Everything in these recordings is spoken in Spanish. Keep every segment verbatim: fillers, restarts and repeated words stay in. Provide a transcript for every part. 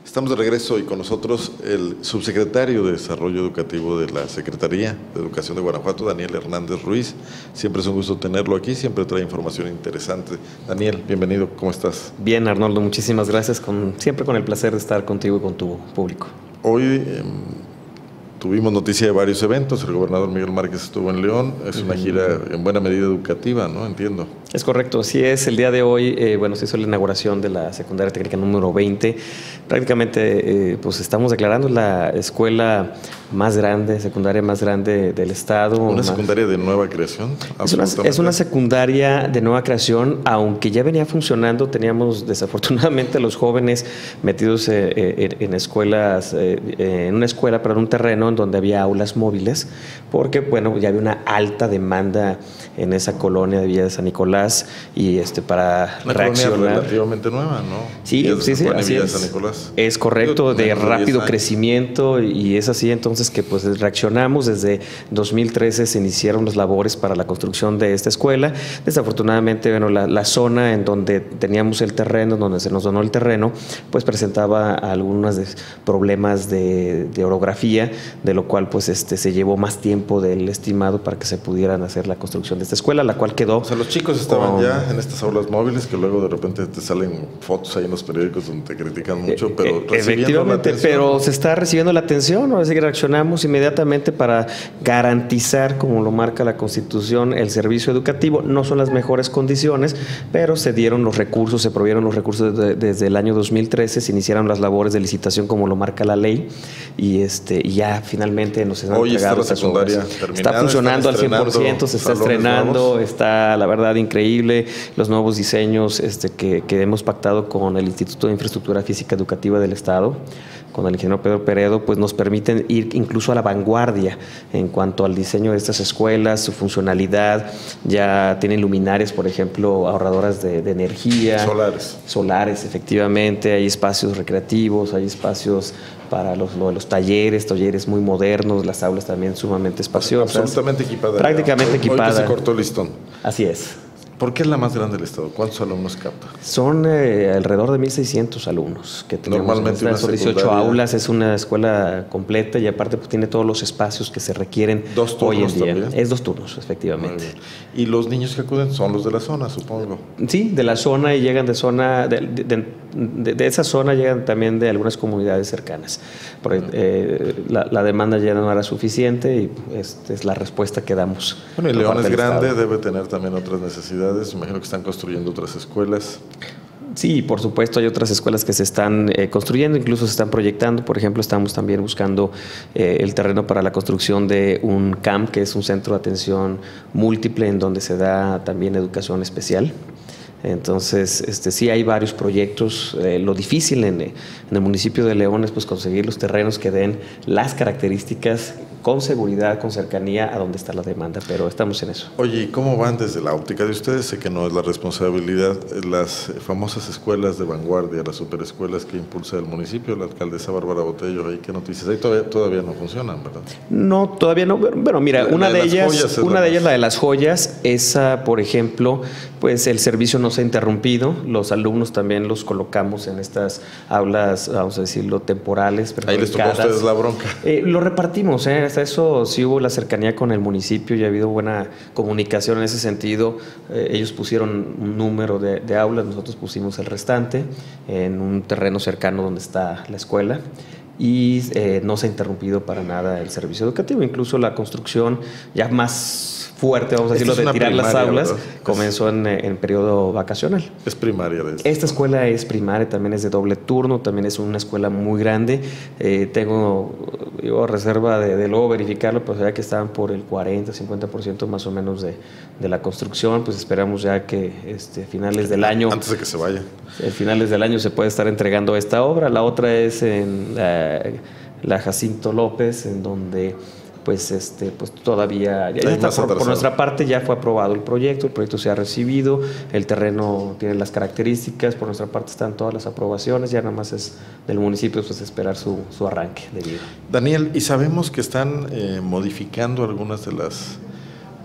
Estamos de regreso y con nosotros el subsecretario de Desarrollo Educativo de la Secretaría de Educación de Guanajuato, Daniel Hernández Ruiz. Siempre es un gusto tenerlo aquí, siempre trae información interesante. Daniel, bienvenido, ¿cómo estás? Bien, Arnoldo, muchísimas gracias, con, siempre con el placer de estar contigo y con tu público. Hoy eh, tuvimos noticia de varios eventos, el gobernador Miguel Márquez estuvo en León, es una gira en buena medida educativa, ¿no? Entiendo. Es correcto, así es. El día de hoy, eh, bueno, se hizo la inauguración de la secundaria técnica número veinte. Prácticamente, eh, pues estamos declarando la escuela más grande, secundaria más grande del estado. ¿Una más... secundaria de nueva creación? Es una, es una secundaria de nueva creación, aunque ya venía funcionando. Teníamos desafortunadamente a los jóvenes metidos eh, eh, en escuelas, eh, en una escuela, pero en un terreno en donde había aulas móviles, porque bueno, ya había una alta demanda en esa colonia de Villa de San Nicolás. Y este para una reaccionar. Colonia relativamente nueva, ¿no? Sí, sí, sí, así es. San Nicolás. Es correcto, de rápido crecimiento, y es así entonces que pues reaccionamos. Desde dos mil trece se iniciaron las labores para la construcción de esta escuela. Desafortunadamente, bueno, la, la zona en donde teníamos el terreno, donde se nos donó el terreno, pues presentaba algunos de problemas de, de orografía, de lo cual pues este se llevó más tiempo del estimado para que se pudieran hacer la construcción de esta escuela, la cual quedó. O sea, los chicos estaban ya en estas aulas móviles, que luego de repente te salen fotos ahí en los periódicos donde te critican mucho, pero eh, efectivamente, pero se está recibiendo la atención. Ahora sí que reaccionamos inmediatamente para garantizar, como lo marca la Constitución, el servicio educativo. No son las mejores condiciones, pero se dieron los recursos, se provieron los recursos de, de, desde el año dos mil trece, se iniciaron las labores de licitación como lo marca la ley, y este y ya finalmente nos han entregado estas obras. Está funcionando al cien por ciento, se está estrenando, nuevos. Está la verdad increíble. Los nuevos diseños este, que, que hemos pactado con el Instituto de Infraestructura Física Educativa del Estado, con el ingeniero Pedro Peredo, pues nos permiten ir incluso a la vanguardia en cuanto al diseño de estas escuelas, su funcionalidad. Ya tienen luminarias, por ejemplo, ahorradoras de, de energía. Solares. Solares, efectivamente. Hay espacios recreativos, hay espacios para los, los talleres, talleres muy modernos, las aulas también sumamente espaciosas. Absolutamente equipada. Prácticamente equipada. Hoy que se cortó el listón. Así es. ¿Por qué es la más grande del estado? ¿Cuántos alumnos capta? Son eh, alrededor de mil seiscientos alumnos que tenemos. Normalmente una son dieciocho aulas, es una escuela completa, y aparte pues, tiene todos los espacios que se requieren ¿Dos hoy en día. También? Es dos turnos, efectivamente. ¿Y los niños que acuden son los de la zona, supongo? Sí, de la zona, y llegan de zona, de, de, de, de esa zona llegan también de algunas comunidades cercanas. Porque, eh, la, la demanda ya no era suficiente, y esta es la respuesta que damos. Bueno, y León es grande, estado. Debe tener también otras necesidades. Imagino que están construyendo otras escuelas. Sí, por supuesto, hay otras escuelas que se están eh, construyendo, incluso se están proyectando. Por ejemplo, estamos también buscando eh, el terreno para la construcción de un C A M, que es un centro de atención múltiple, en donde se da también educación especial. Entonces, este, sí hay varios proyectos. Eh, lo difícil en, en el municipio de León es pues, conseguir los terrenos que den las características con seguridad, con cercanía a donde está la demanda, pero estamos en eso. Oye, ¿y cómo van desde la óptica de ustedes? Sé que no es la responsabilidad, las famosas escuelas de vanguardia, las superescuelas que impulsa el municipio, la alcaldesa Bárbara Botello, ¿ahí qué noticias? Ahí todavía, todavía no funcionan, ¿verdad? No, todavía no. Bueno, mira, una de, de ellas, una de ellas, la de las joyas, esa, por ejemplo, pues el servicio no se ha interrumpido, los alumnos también los colocamos en estas aulas, vamos a decirlo, temporales. Ahí les tocó a ustedes la bronca. Eh, lo repartimos, ¿eh? Hasta eso sí hubo la cercanía con el municipio, y ha habido buena comunicación en ese sentido. Eh, ellos pusieron un número de, de aulas, nosotros pusimos el restante en un terreno cercano donde está la escuela. Y eh, no se ha interrumpido para nada el servicio educativo, incluso la construcción ya más fuerte, vamos a decirlo, de tirar las aulas, ¿verdad? Comenzó en, en periodo vacacional. Es primaria. De Esta escuela es primaria, también es de doble turno, también es una escuela muy grande. Eh, tengo yo reserva de, de luego verificarlo, pero ya que estaban por el cuarenta, cincuenta por ciento más o menos de, de la construcción, pues esperamos ya que este, finales del año... Antes de que se vaya. A finales del año se puede estar entregando esta obra. La otra es en la, la Jacinto López, en donde pues este pues todavía ya está, por, por nuestra parte ya fue aprobado el proyecto, el proyecto se ha recibido, el terreno tiene las características, por nuestra parte están todas las aprobaciones, ya nada más es del municipio pues esperar su, su arranque de vida. Daniel, y sabemos que están eh, modificando algunas de las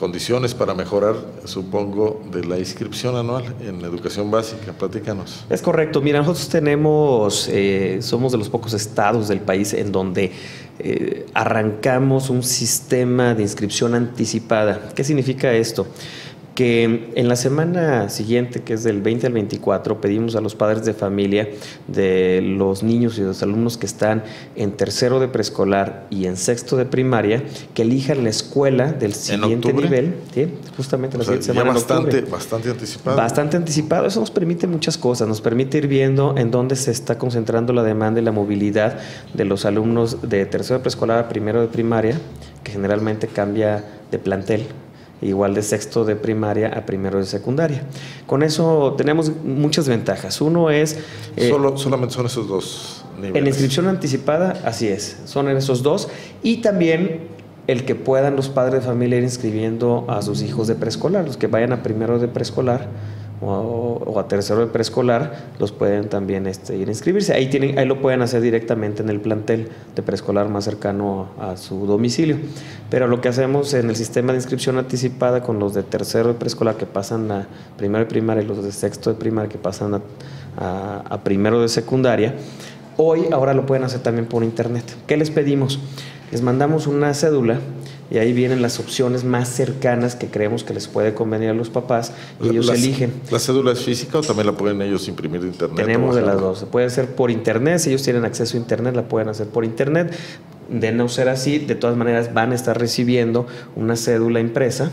condiciones para mejorar, supongo, de la inscripción anual en educación básica. Platícanos. Es correcto. Mira, nosotros tenemos, eh, somos de los pocos estados del país en donde eh, arrancamos un sistema de inscripción anticipada. ¿Qué significa esto? Que en la semana siguiente, que es del veinte al veinticuatro, pedimos a los padres de familia de los niños y de los alumnos que están en tercero de preescolar y en sexto de primaria que elijan la escuela del siguiente nivel, ¿sí? Justamente la siguiente semana. Bastante, bastante anticipado. Bastante anticipado. Eso nos permite muchas cosas. Nos permite ir viendo en dónde se está concentrando la demanda y la movilidad de los alumnos de tercero de preescolar a primero de primaria, que generalmente cambia de plantel. Igual de sexto de primaria a primero de secundaria. Con eso tenemos muchas ventajas. Uno es... Eh, Solo, solamente son esos dos niveles. En la inscripción anticipada, así es, son en esos dos. Y también el que puedan los padres de familia ir inscribiendo a sus hijos de preescolar, los que vayan a primero de preescolar o, o a tercero de preescolar, los pueden también este, ir a inscribirse. Ahí, tienen, ahí lo pueden hacer directamente en el plantel de preescolar más cercano a su domicilio. Pero lo que hacemos en el sistema de inscripción anticipada con los de tercero de preescolar que pasan a primero de primaria y los de sexto de primaria que pasan a, a, a primero de secundaria, hoy ahora lo pueden hacer también por internet. ¿Qué les pedimos? Les mandamos una cédula y ahí vienen las opciones más cercanas que creemos que les puede convenir a los papás y ellos Las, eligen. ¿La cédula es física o también la pueden ellos imprimir de internet? Tenemos de las dos. Se puede hacer por internet, si ellos tienen acceso a internet la pueden hacer por internet. De no ser así, de todas maneras van a estar recibiendo una cédula impresa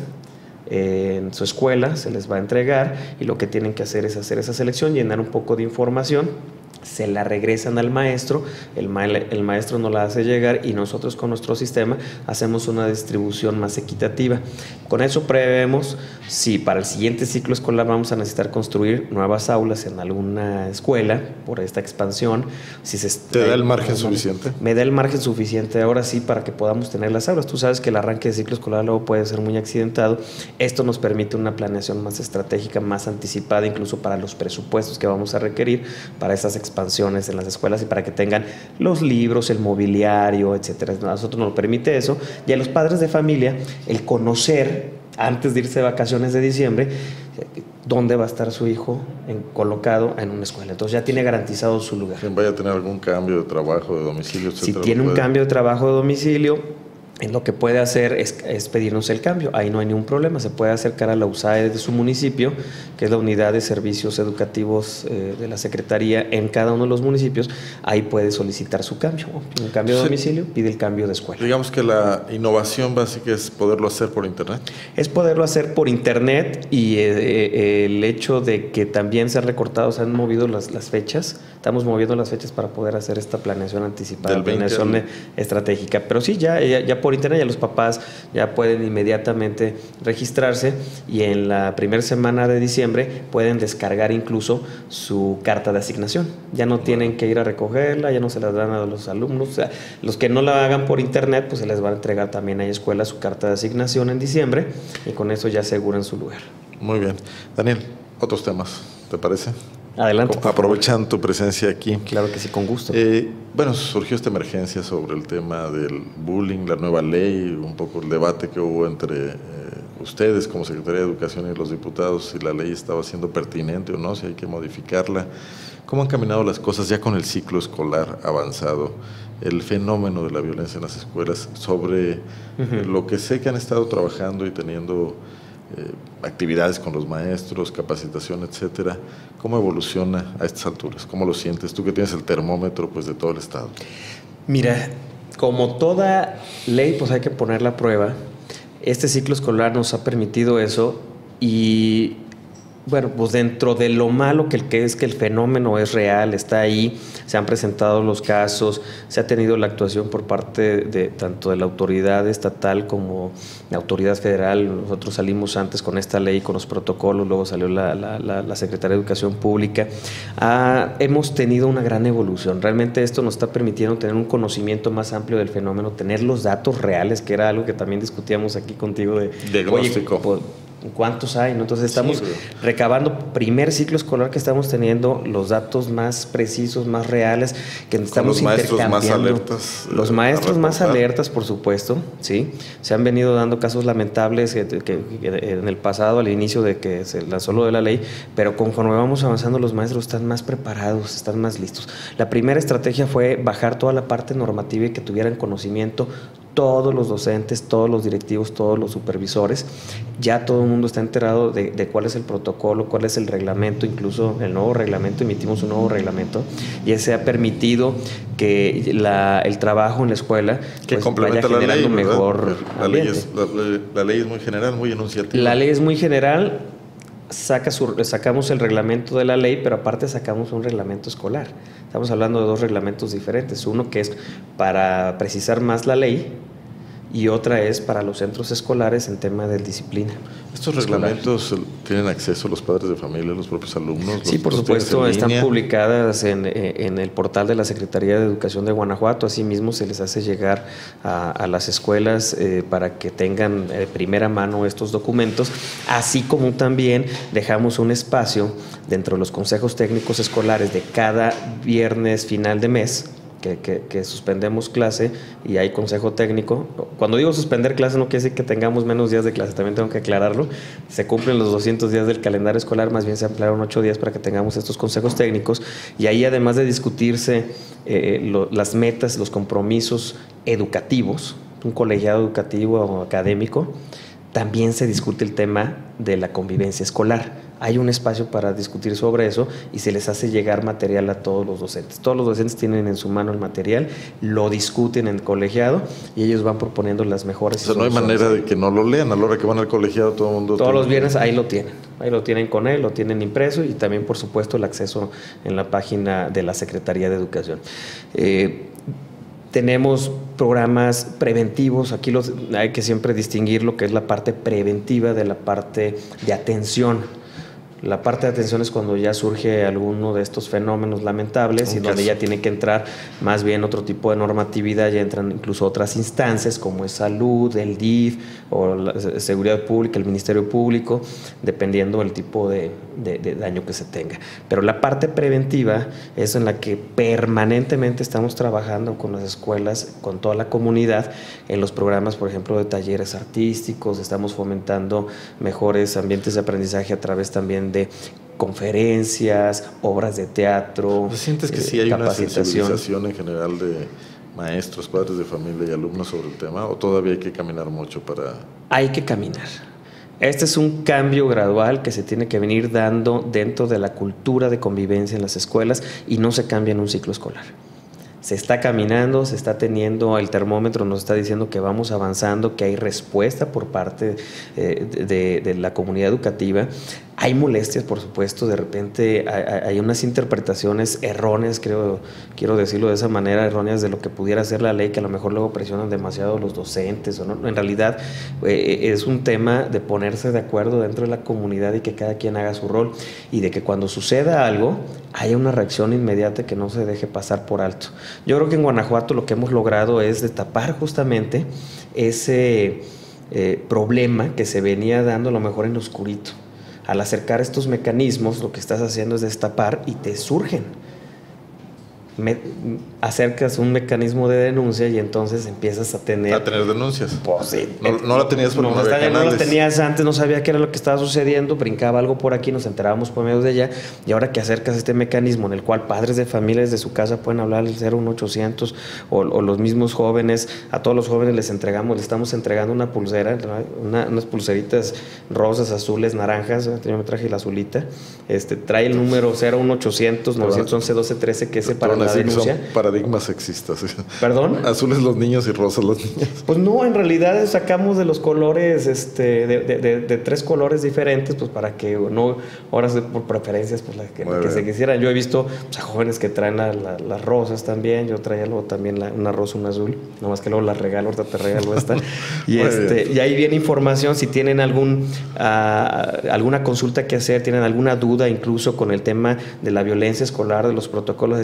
en su escuela, se les va a entregar y lo que tienen que hacer es hacer esa selección, llenar un poco de información, se la regresan al maestro, el, ma el maestro nos la hace llegar y nosotros con nuestro sistema hacemos una distribución más equitativa. Con eso prevemos si para el siguiente ciclo escolar vamos a necesitar construir nuevas aulas en alguna escuela por esta expansión. Si se ¿Te da el margen suficiente? Me da el margen suficiente ahora sí para que podamos tener las aulas. Tú sabes que el arranque de ciclo escolar luego puede ser muy accidentado. Esto nos permite una planeación más estratégica, más anticipada, incluso para los presupuestos que vamos a requerir para esas expansiones en las escuelas y para que tengan los libros, el mobiliario, etcétera. A nosotros nos lo permite eso. Y a los padres de familia, el conocer antes de irse de vacaciones de diciembre dónde va a estar su hijo en, colocado en una escuela. Entonces ya tiene garantizado su lugar. Quien vaya a tener algún cambio de trabajo, de domicilio, etcétera. Si tiene un cambio de trabajo de domicilio, lo que puede hacer es, es pedirnos el cambio. Ahí no hay ningún problema. Se puede acercar a la U S A E de su municipio, que es la Unidad de Servicios Educativos eh, de la Secretaría en cada uno de los municipios. Ahí puede solicitar su cambio. Un cambio de domicilio, pide el cambio de escuela. Digamos que la innovación básica es poderlo hacer por internet. Es poderlo hacer por internet y eh, el hecho de que también se han recortado, se han movido las, las fechas. Estamos moviendo las fechas para poder hacer esta planeación anticipada, planeación al... estratégica. Pero sí, ya, ya, ya por internet ya los papás ya pueden inmediatamente registrarse y en la primera semana de diciembre pueden descargar incluso su carta de asignación. Ya no tienen que ir a recogerla, ya no se las dan a los alumnos. O sea, los que no la hagan por internet, pues se les va a entregar también a la escuela su carta de asignación en diciembre y con eso ya aseguran su lugar. Muy bien. Daniel, otros temas, ¿te parece? Adelante. Aprovechando tu presencia aquí. Claro que sí, con gusto. Eh, bueno, surgió esta emergencia sobre el tema del bullying, la nueva ley, un poco el debate que hubo entre eh, ustedes como Secretaría de Educación y los diputados, si la ley estaba siendo pertinente o no, si hay que modificarla. ¿Cómo han caminado las cosas ya con el ciclo escolar avanzado? El fenómeno de la violencia en las escuelas, sobre uh-huh. lo que sé que han estado trabajando y teniendo eh, actividades con los maestros, capacitación, etcétera. ¿Cómo evoluciona a estas alturas? ¿Cómo lo sientes? Tú que tienes el termómetro pues, de todo el estado. Mira, como toda ley, pues hay que ponerla a prueba. Este ciclo escolar nos ha permitido eso y... Bueno, pues dentro de lo malo que, el que es que el fenómeno es real, está ahí, se han presentado los casos, se ha tenido la actuación por parte de tanto de la autoridad estatal como la autoridad federal. Nosotros salimos antes con esta ley, con los protocolos, luego salió la, la, la, la Secretaría de Educación Pública. Ah, hemos tenido una gran evolución. Realmente esto nos está permitiendo tener un conocimiento más amplio del fenómeno, tener los datos reales, que era algo que también discutíamos aquí contigo de diagnóstico. Oye, pues, ¿Cuántos hay? ¿no? Entonces estamos sí, recabando primer ciclo escolar que estamos teniendo los datos más precisos, más reales, que estamos Con los maestros más intercambiando. alertas. Los eh, maestros a más reportar. alertas, por supuesto, sí. Se han venido dando casos lamentables que, que, que en el pasado, al inicio de que se lanzó lo de la ley, pero conforme vamos avanzando, los maestros están más preparados, están más listos. La primera estrategia fue bajar toda la parte normativa y que tuvieran conocimiento todos los docentes, todos los directivos, todos los supervisores. Ya todo el mundo está enterado de, de cuál es el protocolo, cuál es el reglamento, incluso el nuevo reglamento, emitimos un nuevo reglamento y ese ha permitido que la, el trabajo en la escuela que pues, complementa vaya la ley, generando ¿verdad? mejor la ley, ambiente. es, la, la ley es muy general, muy enunciativa. La ley es muy general, saca su, sacamos el reglamento de la ley, pero aparte sacamos un reglamento escolar. Estamos hablando de dos reglamentos diferentes, uno que es para precisar más la ley y otra es para los centros escolares en tema de disciplina. ¿Estos escolar. reglamentos tienen acceso los padres de familia, los propios alumnos? Sí, los, por los supuesto, en están línea? publicadas en, en el portal de la Secretaría de Educación de Guanajuato. Asimismo, se les hace llegar a, a las escuelas eh, para que tengan de primera mano estos documentos, así como también dejamos un espacio dentro de los consejos técnicos escolares de cada viernes final de mes. Que, que, que suspendemos clase y hay consejo técnico. Cuando digo suspender clase no quiere decir que tengamos menos días de clase, también tengo que aclararlo. Se cumplen los doscientos días del calendario escolar, más bien se ampliaron ocho días para que tengamos estos consejos técnicos y ahí, además de discutirse eh, lo, las metas, los compromisos educativos, un colegiado educativo o académico, también se discute el tema de la convivencia escolar. Hay un espacio para discutir sobre eso y se les hace llegar material a todos los docentes. Todos los docentes tienen en su mano el material, lo discuten en el colegiado y ellos van proponiendo las mejores. O sea, no hay manera de que no lo lean a la hora que van al colegiado, todo el mundo. Todos los tiene... viernes ahí lo tienen. Ahí lo tienen con él, lo tienen impreso y también, por supuesto, el acceso en la página de la Secretaría de Educación. Eh, Tenemos programas preventivos, aquí los, hay que siempre distinguir lo que es la parte preventiva de la parte de atención. La parte de atención es cuando ya surge alguno de estos fenómenos lamentables y donde ya tiene que entrar más bien otro tipo de normatividad, ya entran incluso otras instancias como es salud, el D I F o la seguridad pública, el Ministerio Público, dependiendo del tipo de, de, de daño que se tenga. Pero la parte preventiva es en la que permanentemente estamos trabajando con las escuelas, con toda la comunidad, en los programas, por ejemplo, de talleres artísticos, estamos fomentando mejores ambientes de aprendizaje a través también de conferencias, obras de teatro. ¿Sientes que eh, sí hay una capacitación. sensibilización en general de maestros, padres de familia y alumnos sobre el tema, o todavía hay que caminar mucho para...? Hay que caminar. Este es un cambio gradual que se tiene que venir dando dentro de la cultura de convivencia en las escuelas y no se cambia en un ciclo escolar. Se está caminando, se está teniendo, el termómetro nos está diciendo que vamos avanzando, que hay respuesta por parte eh, de, de la comunidad educativa. Hay molestias, por supuesto, de repente hay, hay unas interpretaciones erróneas, creo, quiero decirlo de esa manera, erróneas de lo que pudiera ser la ley, que a lo mejor luego presionan demasiado los docentes, o no. En realidad eh, es un tema de ponerse de acuerdo dentro de la comunidad y que cada quien haga su rol, y de que cuando suceda algo haya una reacción inmediata que no se deje pasar por alto. Yo creo que en Guanajuato lo que hemos logrado es destapar justamente ese eh, problema que se venía dando a lo mejor en lo oscurito. Al acercar estos mecanismos, lo que estás haciendo es destapar y te surgen. Me, acercas un mecanismo de denuncia y entonces empiezas a tener... A tener denuncias. Pues sí. No, no la tenías porque no, no, había está, no canales. la tenías antes, no sabía qué era lo que estaba sucediendo, brincaba algo por aquí, nos enterábamos por medio de ella, y ahora que acercas este mecanismo en el cual padres de familias de su casa pueden hablar al cero uno ochocientos o, o los mismos jóvenes, a todos los jóvenes les entregamos, les estamos entregando una pulsera, una, unas pulseritas rosas, azules, naranjas, yo me traje la azulita, este, trae el número cero uno ochocientos nueve once doce trece, que es para la denuncia. Son paradigmas sexistas. ¿Perdón? Azules los niños y rosas los niños. Pues no, en realidad sacamos de los colores, este, de, de, de, de tres colores diferentes, pues para que no, ahora por preferencias, pues la que, la que se quisieran. Yo he visto pues, a jóvenes que traen la, la, las rosas también, yo traía luego también la, una rosa, una azul, nomás que luego las regalo, ahorita te regalo esta. Y, este, y ahí viene información, si tienen algún, uh, alguna consulta que hacer, tienen alguna duda incluso con el tema de la violencia escolar, de los protocolos, etcétera, también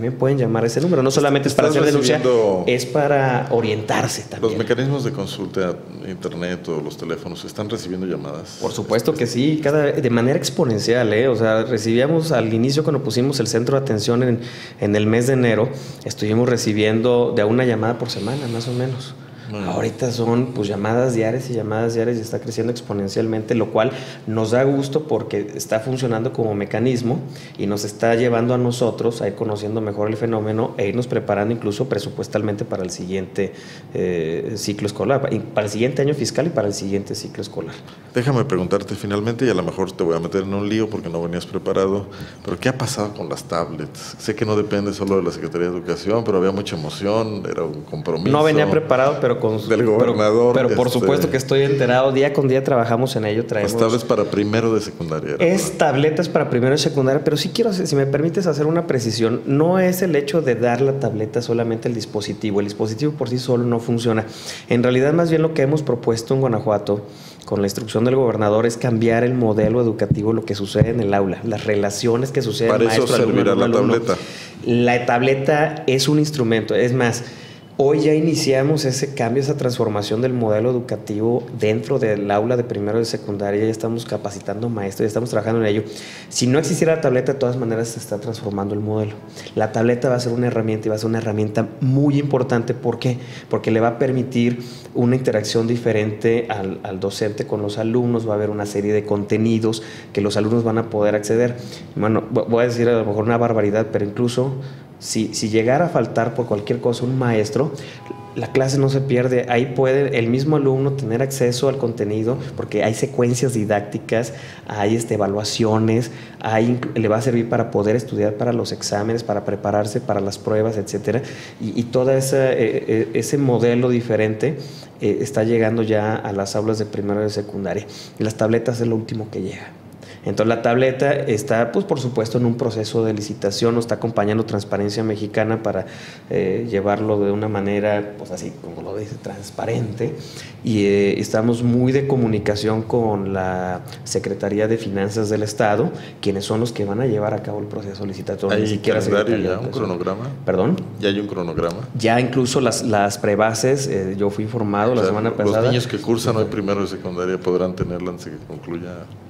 también pueden llamar a ese número. No solamente es para hacer denuncia, es para orientarse también. ¿Los mecanismos de consulta, internet o los teléfonos, están recibiendo llamadas? Por supuesto que sí, cada, de manera exponencial, ¿eh? O sea, recibíamos al inicio cuando pusimos el centro de atención en, en el mes de enero, estuvimos recibiendo de una llamada por semana, más o menos. Bueno. Ahorita son pues llamadas diarias y llamadas diarias y está creciendo exponencialmente, lo cual nos da gusto porque está funcionando como mecanismo y nos está llevando a nosotros a ir conociendo mejor el fenómeno e irnos preparando incluso presupuestalmente para el siguiente eh, ciclo escolar, para el siguiente año fiscal y para el siguiente ciclo escolar. Déjame preguntarte finalmente, y a lo mejor te voy a meter en un lío porque no venías preparado, pero ¿qué ha pasado con las tablets? Sé que no depende solo de la Secretaría de Educación, pero había mucha emoción, era un compromiso. No venía preparado, pero con del gobernador. Pero, pero por este, supuesto que estoy enterado, día con día trabajamos en ello. Traemos, las tablets para primero de secundaria. Es ¿verdad? Tabletas para primero de secundaria, pero sí quiero, si me permites hacer una precisión, no es el hecho de dar la tableta solamente el dispositivo, el dispositivo por sí solo no funciona. En realidad más bien lo que hemos propuesto en Guanajuato con la instrucción del gobernador es cambiar el modelo educativo, lo que sucede en el aula, las relaciones que suceden para eso servirá la tableta. La tableta es un instrumento, es más, hoy ya iniciamos ese cambio, esa transformación del modelo educativo dentro del aula de primero de secundaria, ya estamos capacitando maestros, ya estamos trabajando en ello. Si no existiera la tableta, de todas maneras se está transformando el modelo. La tableta va a ser una herramienta y va a ser una herramienta muy importante. ¿Por qué? Porque le va a permitir una interacción diferente al, al docente con los alumnos, va a haber una serie de contenidos que los alumnos van a poder acceder. Bueno, voy a decir a lo mejor una barbaridad, pero incluso Si, si llegara a faltar por cualquier cosa un maestro, la clase no se pierde. Ahí puede el mismo alumno tener acceso al contenido porque hay secuencias didácticas, hay este, evaluaciones, hay, le va a servir para poder estudiar para los exámenes, para prepararse para las pruebas, etcétera. Y, y todo ese, eh, ese modelo diferente eh, está llegando ya a las aulas de primero y de secundaria. Y las tabletas es lo último que llega. Entonces la tableta está, pues por supuesto, en un proceso de licitación, nos está acompañando Transparencia Mexicana para eh, llevarlo de una manera, pues así como lo dice, transparente, y eh, estamos muy de comunicación con la Secretaría de Finanzas del Estado, quienes son los que van a llevar a cabo el proceso licitatorio. ¿Hay calendario ya, un cronograma? ¿Perdón? ¿Ya hay un cronograma? Ya incluso las, las prebases, eh, yo fui informado o sea, la semana los pasada. Los niños que cursan hoy primero de secundaria podrán tenerla antes de que concluya.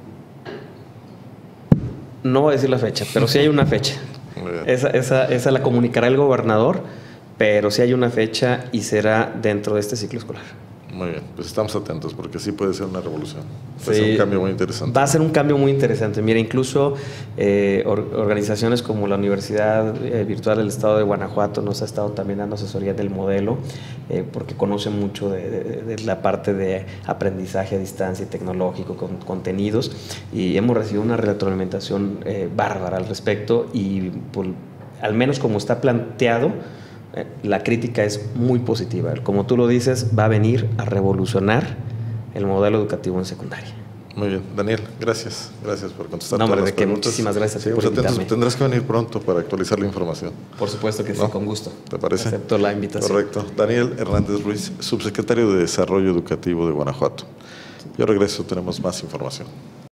No voy a decir la fecha, pero sí hay una fecha. Esa, esa, esa la comunicará el gobernador, pero sí hay una fecha y será dentro de este ciclo escolar. Muy bien, pues estamos atentos porque sí puede ser una revolución. Va sí, a ser un cambio muy interesante. Va a ser un cambio muy interesante. Mira, incluso eh, or, organizaciones como la Universidad eh, Virtual del Estado de Guanajuato nos ha estado también dando asesoría del modelo eh, porque conocen mucho de, de, de la parte de aprendizaje a distancia y tecnológico con contenidos, y hemos recibido una retroalimentación eh, bárbara al respecto y pues, al menos como está planteado, la crítica es muy positiva. Como tú lo dices, va a venir a revolucionar el modelo educativo en secundaria. Muy bien, Daniel, gracias. Gracias por contestar no, todas hombre, las de que preguntas. Muchísimas gracias Seguimos por atentos. invitarme. Tendrás que venir pronto para actualizar la información. Por supuesto que sí, ¿no? Con gusto. ¿Te parece? Acepto la invitación. Correcto. Daniel Hernández Ruiz, subsecretario de Desarrollo Educativo de Guanajuato. Yo regreso, tenemos más información.